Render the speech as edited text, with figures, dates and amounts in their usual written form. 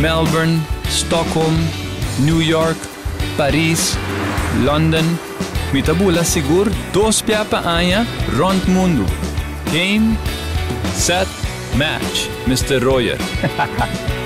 Melbourne, Stockholm, New York, Paris, London. Mitabula sigur 2 piapa anya rond mundo. Game, set, match, Mr. Royer.